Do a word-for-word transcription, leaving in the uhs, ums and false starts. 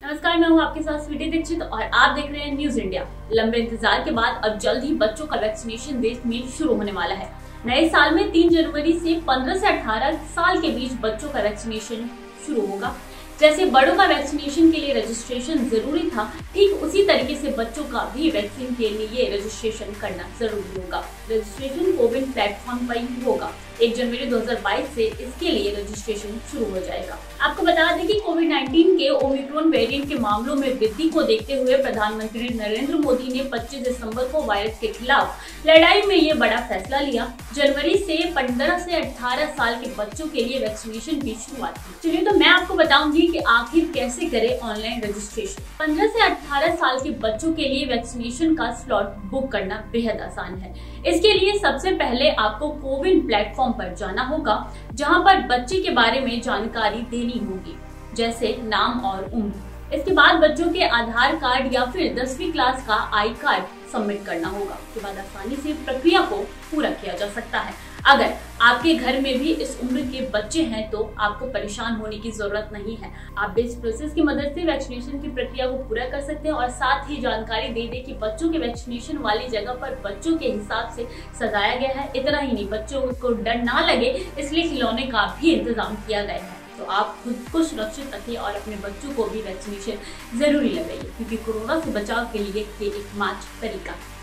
नमस्कार, मैं हूं आपके साथ स्वीटी दीक्षित और आप देख रहे हैं न्यूज इंडिया। लंबे इंतजार के बाद अब जल्द ही बच्चों का वैक्सीनेशन देश में शुरू होने वाला है। नए साल में तीन जनवरी से पंद्रह से अठारह साल के बीच बच्चों का वैक्सीनेशन शुरू होगा। जैसे बड़ों का वैक्सीनेशन के लिए रजिस्ट्रेशन जरूरी था, ठीक उसी तरीके से बच्चों का भी वैक्सीन के लिए रजिस्ट्रेशन करना जरूरी होगा। रजिस्ट्रेशन कोविन प्लेटफॉर्म पर ही होगा। एक जनवरी दो हज़ार बाईस से इसके लिए रजिस्ट्रेशन शुरू हो जाएगा। आपको बता दें कि कोविड उन्नीस के ओमिक्रॉन वेरिएंट के मामलों में वृद्धि को देखते हुए प्रधानमंत्री नरेंद्र मोदी ने पच्चीस दिसंबर को वायरस के खिलाफ लड़ाई में ये बड़ा फैसला लिया। जनवरी से पंद्रह से अठारह साल के बच्चों के लिए वैक्सीनेशन की शुरुआत की। चलिए तो मैं आपको बताऊंगी कि आखिर कैसे करें ऑनलाइन रजिस्ट्रेशन। पंद्रह से अठारह साल के बच्चों के लिए वैक्सीनेशन का स्लॉट बुक करना बेहद आसान है। इसके लिए सबसे पहले आपको कोविन प्लेटफॉर्म पर जाना होगा, जहां पर बच्चे के बारे में जानकारी देनी होगी, जैसे नाम और उम्र। इसके बाद बच्चों के आधार कार्ड या फिर दसवीं क्लास का आई कार्ड सबमिट करना होगा। उसके बाद आसानी से प्रक्रिया को पूरा किया जा सकता है। अगर आपके घर में भी इस उम्र के बच्चे हैं तो आपको परेशान होने की जरूरत नहीं है। आप इस प्रोसेस की मदद से वैक्सीनेशन की प्रक्रिया को पूरा कर सकते हैं और साथ ही जानकारी दे दे कि बच्चों के वैक्सीनेशन वाली जगह पर बच्चों के हिसाब से सजाया गया है। इतना ही नहीं, बच्चों को डर ना लगे इसलिए खिलौने का भी इंतजाम किया गया है। तो आप खुद को सुरक्षित रखिए और अपने बच्चों को भी वैक्सीनेशन जरूरी लगाइए, क्योंकि कोरोना से बचाव के लिए ये एकमात्र तरीका है।